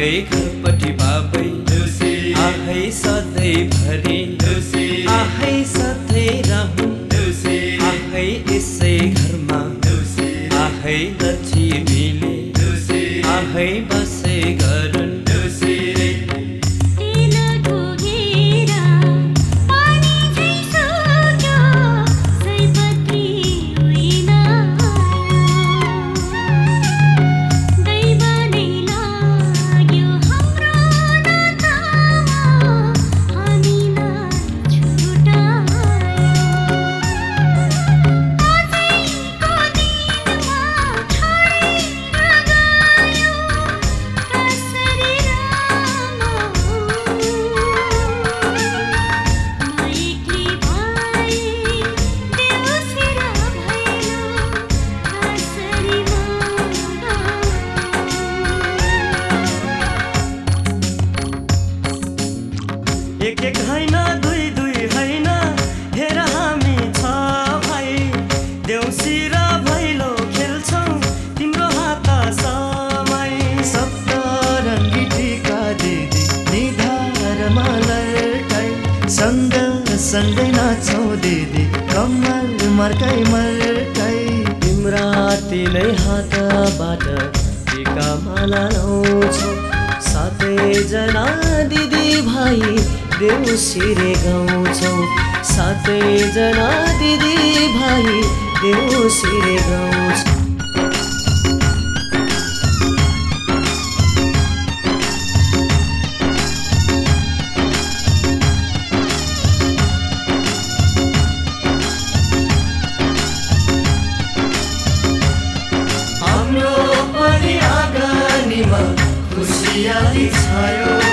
आहै घरपट्टि बाबै आहै सधैँभरि आहै साथै रहौँ आहै यसै घरमा आहै लक्ष्मीले आहै बसे गरून् एक एक हैन दुई दुई हैन हेर हामी छ भाइ देउसी र भैलो खेल्छौँ तिम्रो हात समाई सप्तरङ्गी टीका दिदी निधारमा लड्काई सँगै नाच्छौँ दिदी कम्मल मर्काई मर्काई तिम्रा तिनै हातबाट टीका माला लाउँछौँ सातैजना दिदी भाइ देउसिरे गाउँछौँ सातैजना दिदी भाइ देउसिरे गाउँछौँ हाम्रो पनि आँगनीमा खुसियाली छायो